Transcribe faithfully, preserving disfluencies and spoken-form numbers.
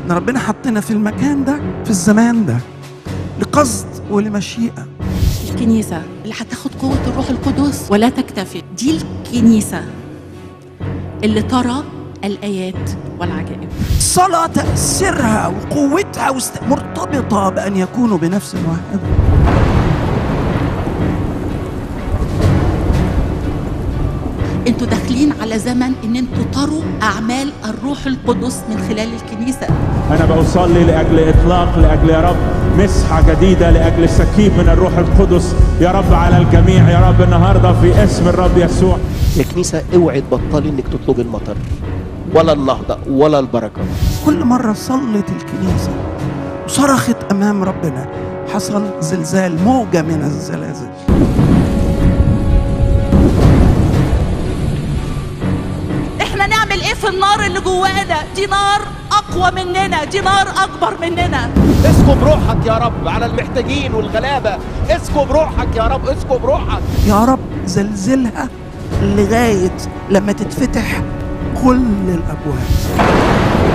ان ربنا حطنا في المكان ده في الزمان ده لقصد ولمشيئة. الكنيسة اللي هتاخد قوة الروح القدس ولا تكتفي، دي الكنيسة اللي ترى الآيات والعجائب. الصلاة تأثيرها وقوتها وست... مرتبطة بأن يكونوا بنفس واحدة. انتوا داخلين على زمن ان انتوا تروا اعمال الروح القدس من خلال الكنيسة. انا بصلي لاجل اطلاق، لاجل يا رب مسحة جديدة، لاجل سكيب من الروح القدس يا رب على الجميع يا رب النهارده في اسم الرب يسوع. يا كنيسة اوعي تبطلي انك تطلبي المطر ولا النهضة ولا البركة. كل مرة صلت الكنيسة وصرخت امام ربنا حصل زلزال، موجة من الزلازل. احنا نعمل ايه في النار اللي جوانا؟ دي نار اقوى مننا، دي نار اكبر مننا. اسكب روحك يا رب على المحتاجين والغلابة، اسكب روحك يا رب، اسكب روحك يا رب. زلزلها لغاية لما تتفتح كل الأبواب.